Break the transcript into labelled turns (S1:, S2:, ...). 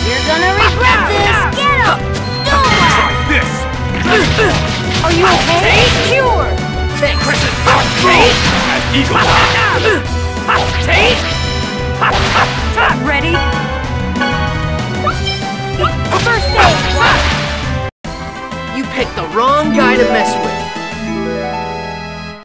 S1: You're gonna regret this! Get up! Don't laugh!
S2: This!
S1: Are you okay? Cure!
S2: Precious Taste! As eagle Taste!
S1: Ready? First aid!
S3: You picked the wrong guy to mess with.